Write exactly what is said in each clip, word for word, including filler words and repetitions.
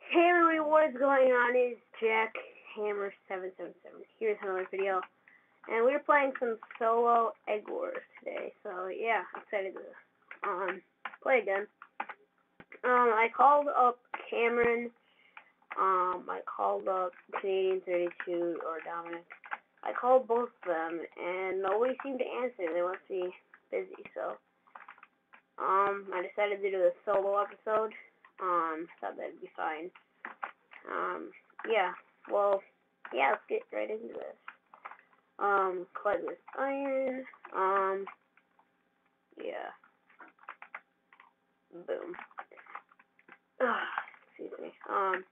Hey everybody, what is going on? It's Jack Hammer seven seven seven. Here's another video. And we're playing some solo Egg Wars today. So yeah, I'm excited to um play again. Um I called up Cameron, um I called up Canadian thirty-two or Dominic. I called both of them and nobody seemed to answer. They must be busy, so um I decided to do a solo episode. Um thought that'd be fine. Um, yeah, well, yeah, let's get right into this. Um, collect this iron, um, yeah, boom. Ugh, excuse me, um,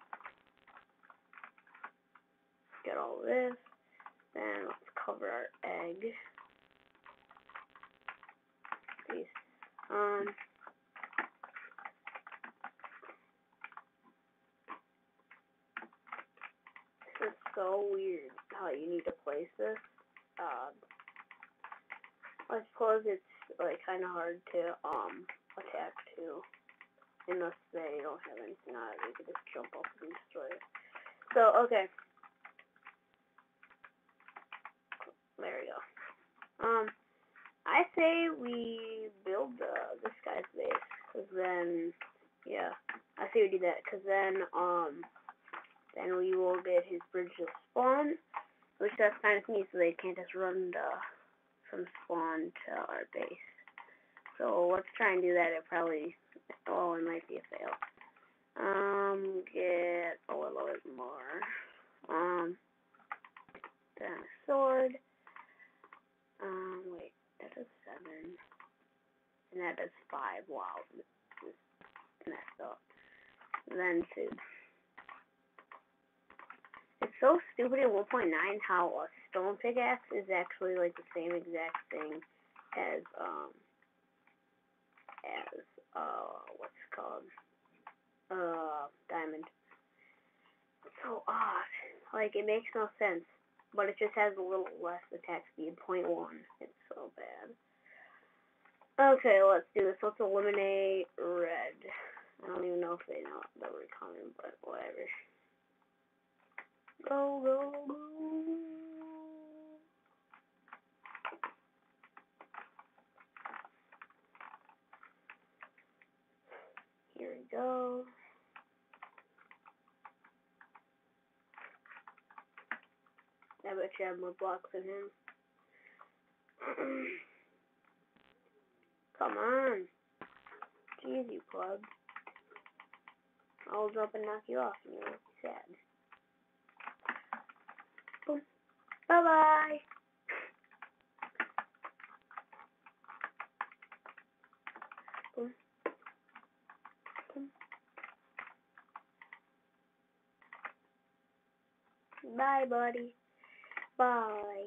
get all this, then let's cover our egg. These, um, this is so weird how you need to place this. Um, I suppose it's, like, kind of hard to, um, attack, too. Unless they don't have anything on it, they could just jump up and destroy it. So, okay. There we go. Um, I say we build uh, this guy's base, cause then, yeah, I say we do that, cause then, um, then we will get his bridge to spawn, which that's kind of neat, so they can't just run to, from spawn to our base. So let's try and do that. It probably, oh, it might be a fail. Um, get a little bit more. Um, then a sword. Um, wait, that is seven. And that is five. Wow, this is messed up. Then two. It's so stupid in one point nine how a stone pickaxe is actually like the same exact thing as, um, as, uh, what's it called? Uh, diamond. It's so odd. Like, it makes no sense. But it just has a little less attack speed, zero point one. It's so bad. Okay, let's do this. Let's eliminate red. I don't even know if they know that we're coming, but whatever. Go, go, go. Here we go. I bet you have more blocks than him. Come on. Jeez, you plug. I'll jump and knock you off and you'll be sad. Boom. Bye-bye. Boom. Boom. Bye, buddy. Bye.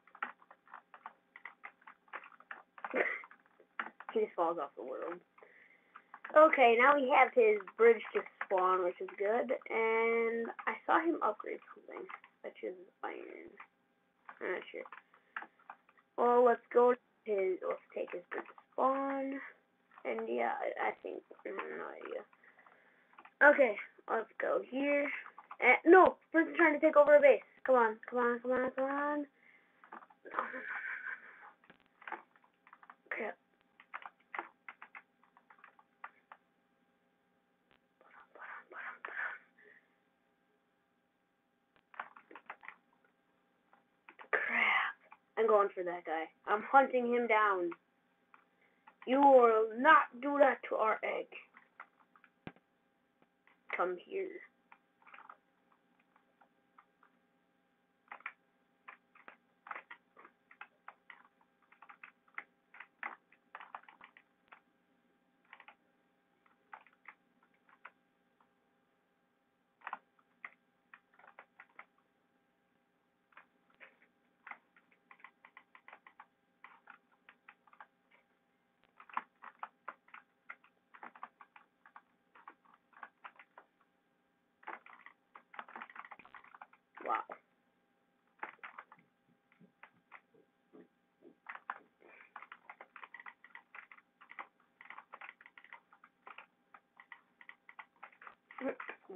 He just falls off the world. Okay, now we have his bridge to spawn, which is good. And I saw him upgrade something, which is iron. I'm not sure. Well, let's go to his, let's take his bridge to spawn. And yeah, I, I think, I have no idea. Okay, let's go here. And, no, person's trying to take over a base. Come on, come on, come on, come on. No, no, no, no, no. Crap. Crap. I'm going for that guy. I'm hunting him down. You will not do that to our egg. Come here.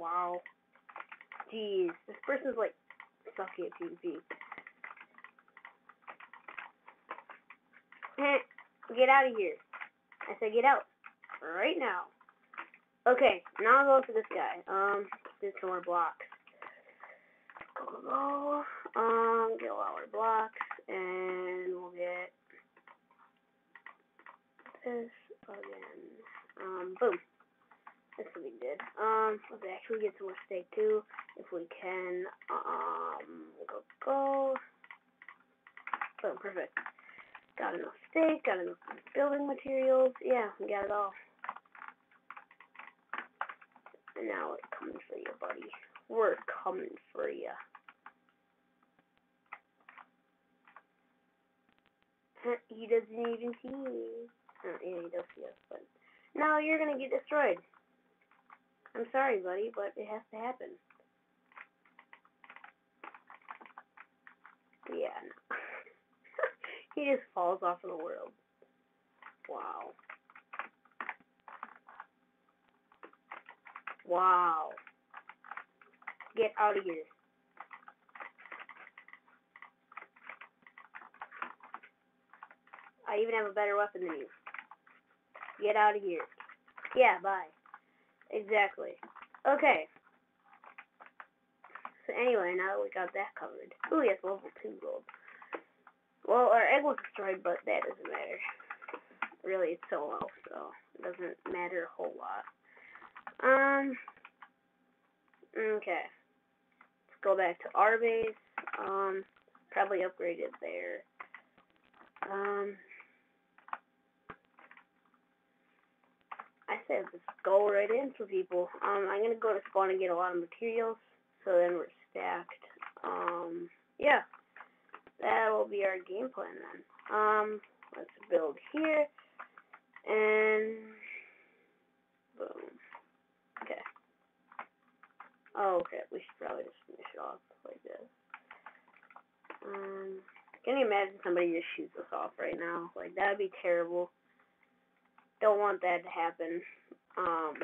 wow. Jeez, this person's like sucky at PvP. Get out of here. I said get out. Right now. Okay, now I'll go for this guy. Um, do some more blocks. Go, go, go. Um, get a lot more blocks, and we'll get this again. Um, boom. That's what we did. Um, let's actually get some more steak too, if we can. Um, go, go. Boom, perfect. Got enough steak, got enough building materials. Yeah, we got it all. And now we're coming for you, buddy. We're coming for you. He doesn't even see me. Oh, yeah, he does see us, but no, you're gonna get destroyed. I'm sorry, buddy, but it has to happen. Yeah, no. He just falls off of the world. Wow. Wow. Get out of here. I even have a better weapon than you. Get out of here. Yeah, bye. Exactly. Okay. So anyway, now that we got that covered. Ooh, yes, level two gold. Well, our egg was destroyed, but that doesn't matter. Really, it's so low, so it doesn't matter a whole lot. Um, okay. Let's go back to our base. Um, probably upgrade it there. Um, I said let's go right in for people. Um, I'm gonna go to spawn and get a lot of materials, so then we're stacked. Um, yeah, that will be our game plan then. Um, let's build here, and boom. Okay. Oh, okay. We should probably just finish it off like this. Um, can you imagine somebody just shoots us off right now? Like, that would be terrible. Don't want that to happen. Um,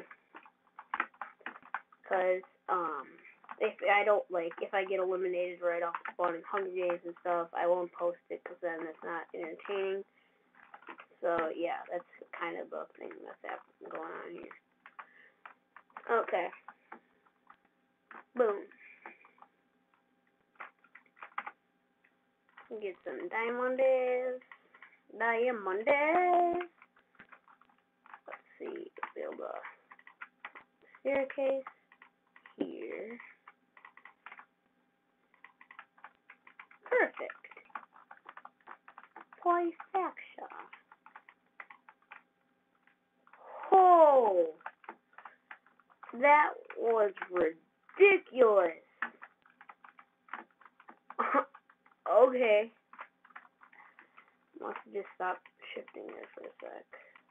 cause, um, if I don't, like, if I get eliminated right off spawning Hunger Games and stuff, I won't post it, cause then it's not entertaining. So, yeah, that's kind of the thing that's happening, going on here. Okay. Boom. Get some diamonds. Diamonds. Let's see. Build a staircase here. Perfect. Place action. Oh, that was ridiculous. Okay. Must have just stopped shifting there for a sec.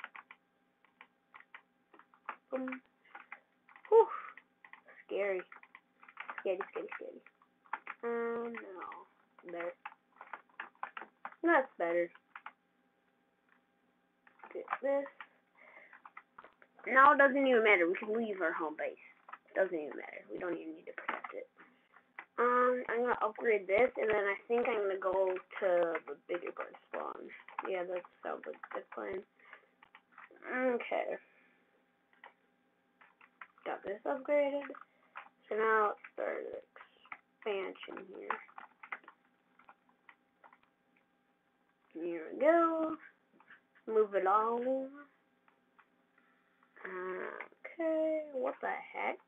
Boom. Whew. Scary. Scary, scary, scary. Um, no. There. That's better. Get this. Now it doesn't even matter. We can leave our home base. It doesn't even matter. We don't even need to protect it. Um, I'm gonna upgrade this, and then I think I'm gonna go to the bigger bird spawn. Yeah, that sounds like a good plan. Okay. Got this upgraded. So now let's start an expansion here. Here we go. Move it on. Okay, what the heck?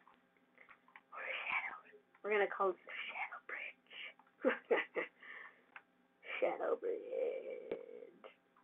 We're gonna call this the Shadow Bridge. Shadow Bridge.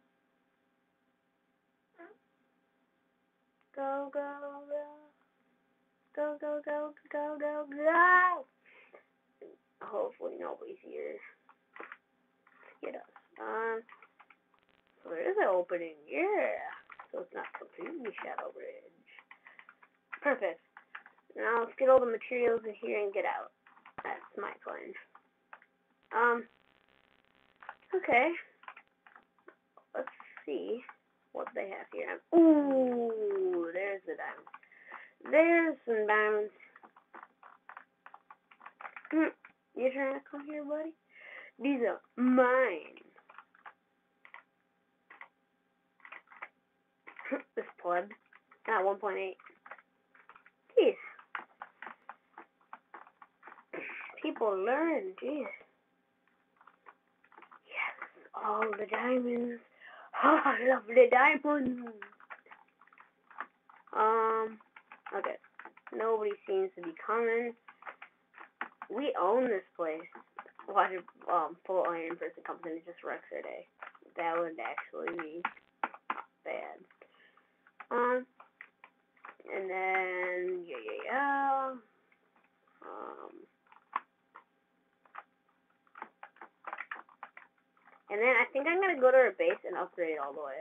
Go, go, go. Go, go, go, go, go, go. Hopefully nobody's here to get us. Um, so there is an opening. Yeah. So it's not completely Shadow Bridge. Perfect. Now let's get all the materials in here and get out. That's my plan. Um, okay. Let's see what they have here. Ooh, there's the diamonds. There's some diamonds. You trying to come here, buddy? These are mine. This pleb. Not one point eight. Jeez. People learn, jeez. Yes, all the diamonds. Oh, I love the diamonds. Um, okay. Nobody seems to be coming. We own this place. Watch a um, full iron person comes in and just wrecks their day. That would actually be bad. Um, and then, yeah, yeah, yeah. Um, and then I think I'm going to go to our base and upgrade all the way.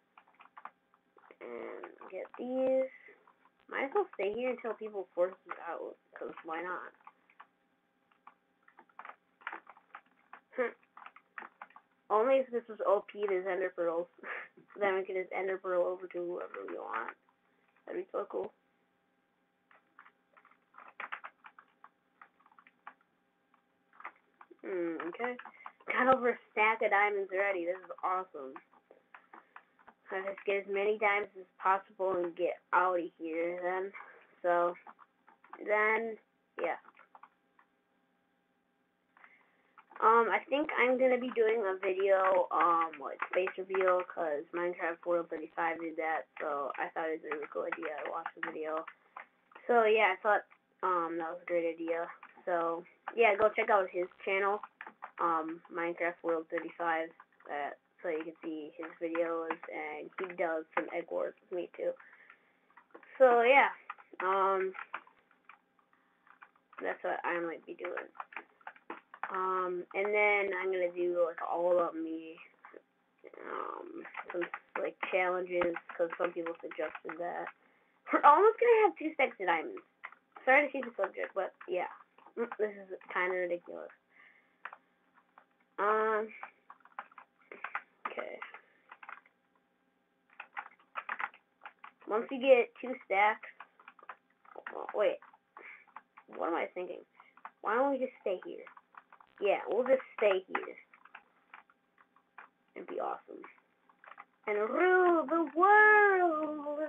And get these. Might as well stay here until people force it out, because why not? Hm. Only if this was O P, there's ender pearls. Then we can just ender pearl over to whoever we want. That'd be so cool. Hmm, okay. Got over a stack of diamonds already. This is awesome. Let's get as many diamonds as possible and get out of here then. So, then, yeah. Um, I think I'm going to be doing a video, um, like, space reveal, because Minecraft World thirty-five did that, so I thought it was a really cool idea. I watched the video. So, yeah, I thought, um, that was a great idea. So, yeah, go check out his channel, um, Minecraft World thirty-five, uh, so you can see his videos, and he does some egg wars with me, too. So, yeah, um, that's what I might be doing. Um, and then I'm gonna do, like, all of me, um, some, like, challenges, because some people suggested that. We're almost gonna have two stacks of diamonds. Sorry to change the subject, but, yeah, this is kind of ridiculous. Um, okay. Once you get two stacks, oh, wait, what am I thinking? Why don't we just stay here? Yeah, we'll just stay here. It'd be awesome. And rule the world!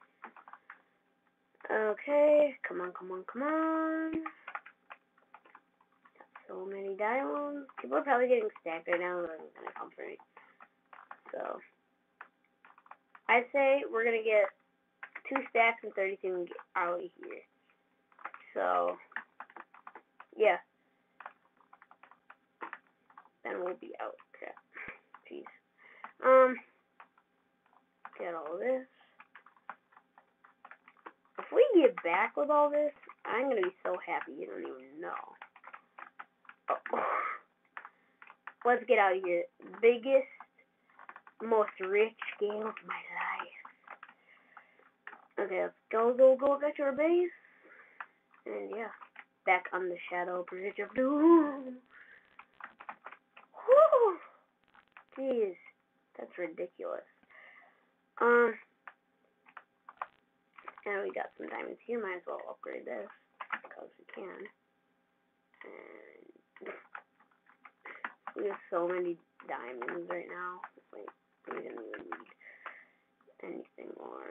Okay, come on, come on, come on. So many diamonds. People are probably getting stacked right now, but I'm gonna come for me. So, I'd say we're gonna get two stacks and thirty-two and get out of here. So, yeah. Then we'll be out. Crap. Jeez. Um, get all this. If we get back with all this, I'm gonna be so happy you don't even know. Oh. Let's get out of here. Biggest, most rich game of my life. Okay, let's go, go, go back to our base. And yeah, back on the Shadow Bridge of Doom. Whew. Jeez, that's ridiculous. Um, and we got some diamonds here. Might as well upgrade this because we can. And we have so many diamonds right now. Like, we didn't even need anything more.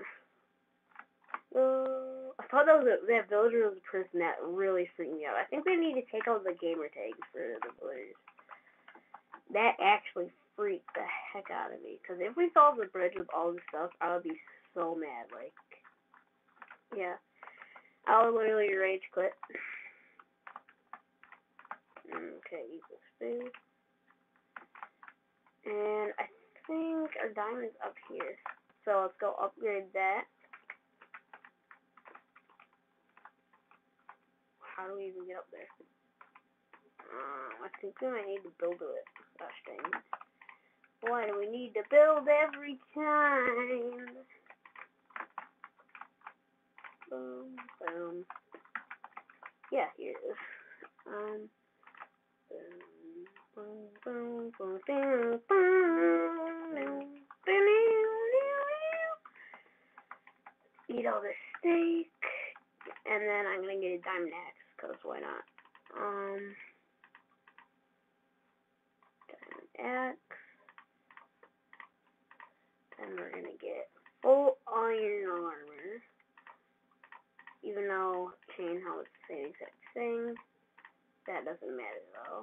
Uh, I thought that was a, that villager was a person that really freaked me out. I think we need to take out the gamer tags for the villagers. That actually freaked the heck out of me. Because if we solved the bridge with all this stuff, I would be so mad. Like, yeah. I would literally rage quit. Okay, equal space. And I think our diamond's up here. So let's go upgrade that. How do we even get up there? Uh, I think we might need to build it. Gosh dang it. Why do we need to build every time? Boom, boom. Yeah, here it is. Um, boom, boom, boom, boom, boom, boom. Eat all this steak. And then I'm going to get a diamond axe, because why not? Um, Diamond Axe. Then we're gonna get full iron armor. Even though chain helmet is the same exact thing. That doesn't matter though.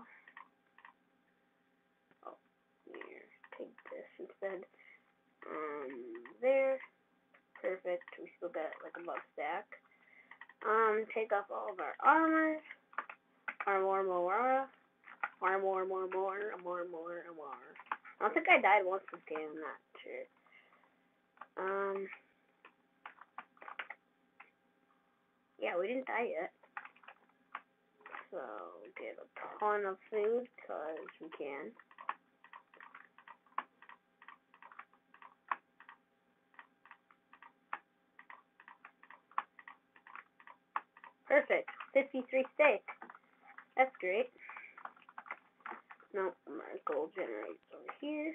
Oh, here. Take this instead. Um, there. Perfect. We still got like a buff stack. Um, take off all of our armor. Armor, more, more, more, more, more, more, more, more. I don't think I died once this game. I'm not sure. Um, yeah, we didn't die yet. So get a ton of food because we can. Perfect. fifty-three steak. That's great. Nope, my gold generates over here.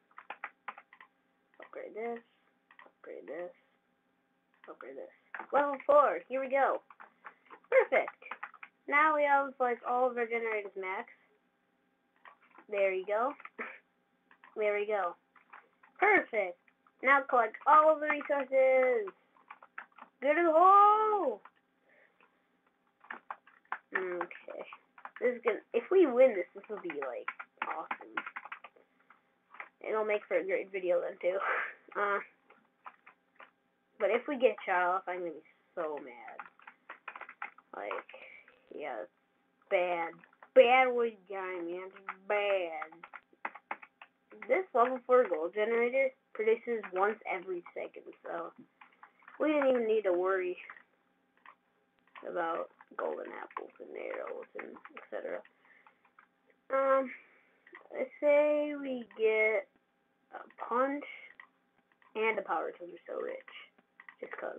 Upgrade this. Upgrade this. Upgrade this. Level four. Here we go. Perfect. Now we have like all of our generators max. There you go. There we go. Perfect. Now collect all of the resources. Go to the hole. Okay. This is gonna. If we win this, this will be like awesome. It'll make for a great video then too. Uh. But if we get shot off, I'm gonna be so mad. Like, yeah, bad, bad with guy, man, bad. This level four gold generator produces once every second, so we didn't even need to worry about golden apples and arrows and et cetera. Um, I say we get a punch and a power till we're so rich, just cause.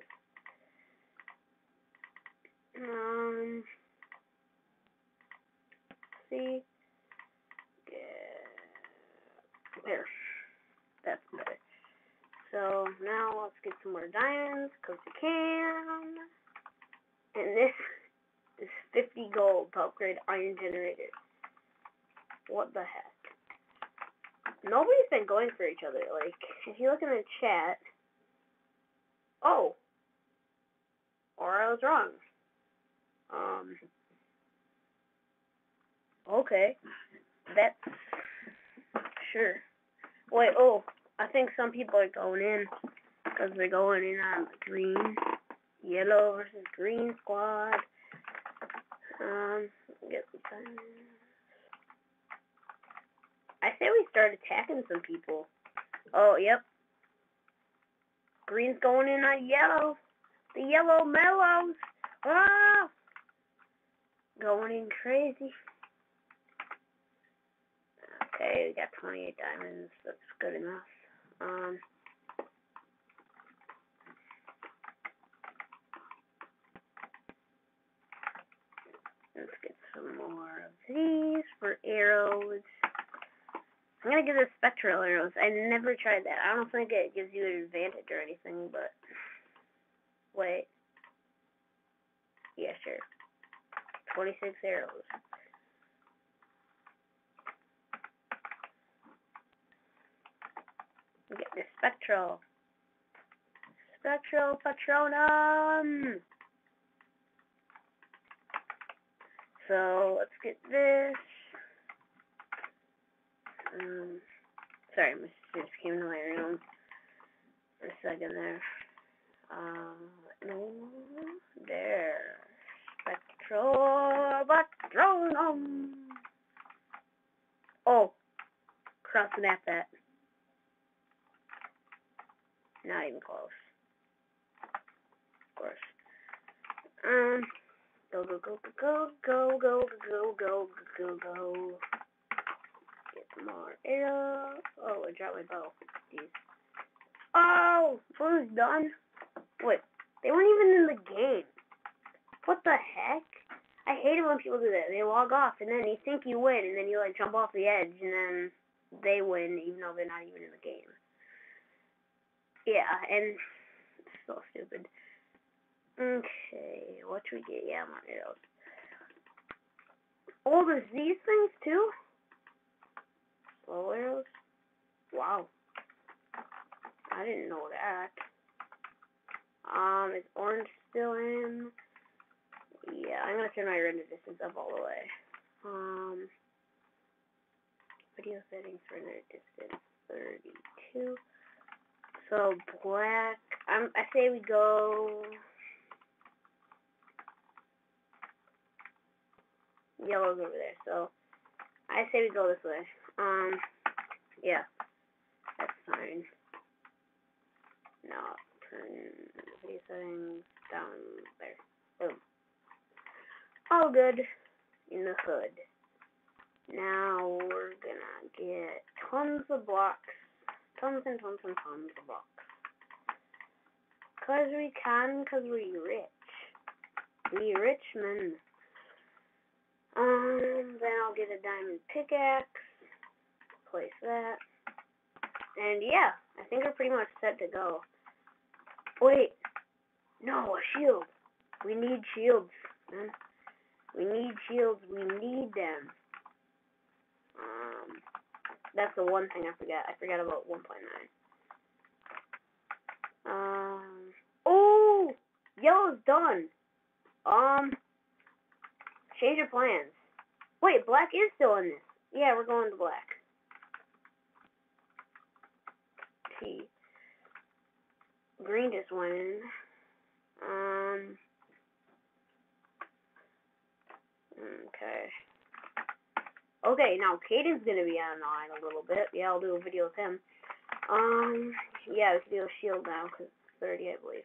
Um, see, yeah, there. That's better. So now let's get some more diamonds because we can. And this is fifty gold to upgrade iron generator. What the heck? Nobody's been going for each other. Like, if you look in the chat, oh, or I was wrong. Um, okay, that's sure. Wait, oh, I think some people are going in because they're going in on the green, yellow versus green squad. Um, get some time. I say we start attacking some people. Oh, yep. Green's going in on yellow. The yellow mellows. Ah! Going in crazy. Okay, we got twenty-eight diamonds. That's good enough. Um, let's get some more of these for arrows. I'm gonna give this spectral arrows. I never tried that. I don't think it gives you an advantage or anything, but wait. Yeah, sure. twenty-six arrows. Get the spectral. Spectral Patronum! So, let's get this. Um, sorry, my sister just came to my room for a second there. Um, no, there. Spectral Patronum! Oh, cross the map that. Not even close. Of course. Um, go, go, go, go, go, go, go, go, go, go, go. Get some more arrows. Oh, I dropped my bow. Jeez. Oh, food's done. Wait, they weren't even in the game. What the heck? I hate it when people do that. They log off, and then you think you win, and then you, like, jump off the edge, and then they win, even though they're not even in the game. Yeah, and it's so stupid. Okay, what should we get? Yeah, more arrows. Oh, there's these things too? Slow arrows? Wow. I didn't know that. Um, is orange still in? Yeah, I'm gonna turn my render distance up all the way. Um, video settings, render distance, thirty-two. So black, I'm, I say we go yellow's over there, so I say we go this way. Um, yeah, that's fine. Now, turn video settings down there. Boom. All good in the hood. Now we're gonna get tons of blocks. Tons and tons and tons of blocks. Cause we can, cause we rich. We rich men. Um, then I'll get a diamond pickaxe. Place that. And yeah, I think we're pretty much set to go. Wait. No, a shield. We need shields, man. We need shields. We need them. Um, that's the one thing I forgot. I forgot about one point nine. Um, oh, yellow's done. Um, change your plans. Wait, black is still in this. Yeah, we're going to black. T. Green just went in. Um, okay. Okay, now Caden's gonna be online a little bit. Yeah, I'll do a video with him. Um, yeah, we can do a shield now, because it's thirty, I believe.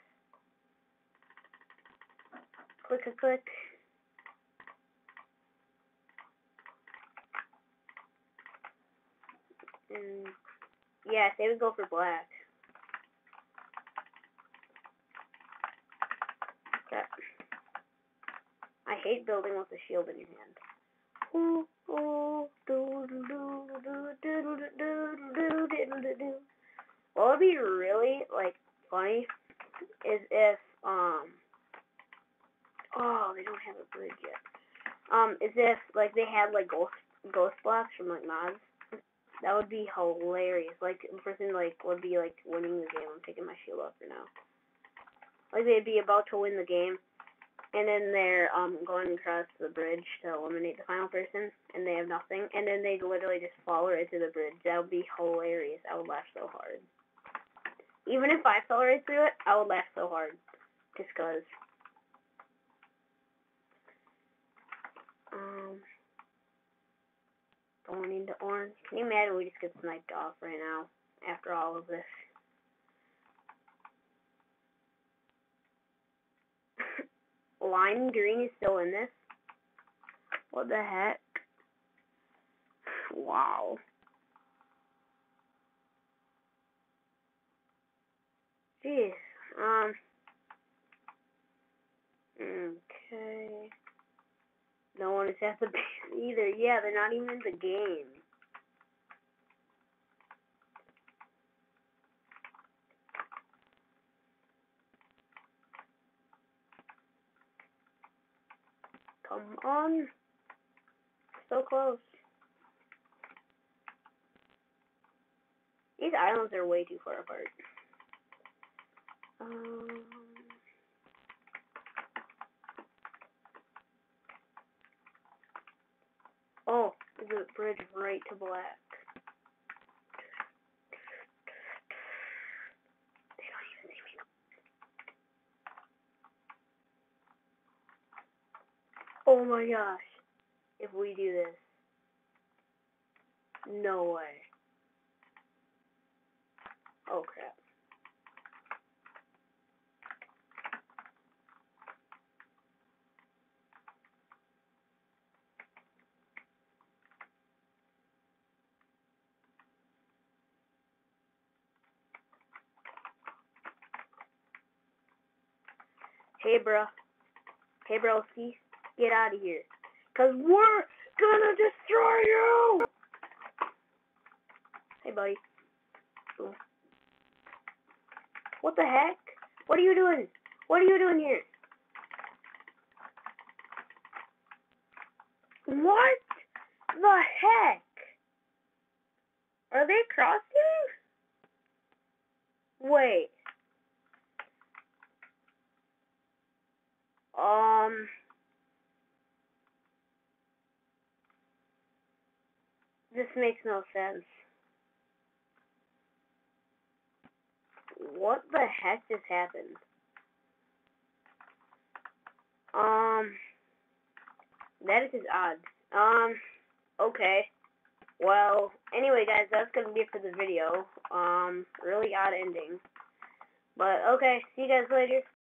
Click, click, click. And, yeah, say we go for black. Okay. I hate building with a shield in your hand. Ooh, ooh, doo, doo, doo, doo, doo, doo, doo, doo, doo, doo, doo. What would be really, like, funny is if, um, oh, they don't have a bridge yet. Um, is if, like, they had, like, ghost, ghost blocks from, like, mods. That would be hilarious. Like, the person, like, would be, like, winning the game. I'm taking my shield off for now. Like, they'd be about to win the game, and then they're, um, going across the bridge to eliminate the final person, and they have nothing, and then they literally just fall right through the bridge. That would be hilarious. I would laugh so hard. Even if I fell right through it, I would laugh so hard. Just cause. Um, going into orange. Can you imagine we just get sniped off right now after all of this? Lime green is still in this? What the heck? Wow. Jeez. Um. Okay. No one is at the base either. Yeah, they're not even in the game. Come on. So close. These islands are way too far apart. Um. Oh, there's a bridge right to black. They don't even see me. Oh my gosh. If we do this. No way. Oh crap. Hey, bro. Hey, bro, see? Get out of here. Because we're gonna destroy you! Hey, buddy. Ooh. What the heck? What are you doing? What are you doing here? What the heck? Are they crossing? Wait. Um. This makes no sense. What the heck just happened? Um. That is just odd. Um. Okay. Well, anyway, guys, that's gonna be it for the video. Um. Really odd ending. But okay. See you guys later.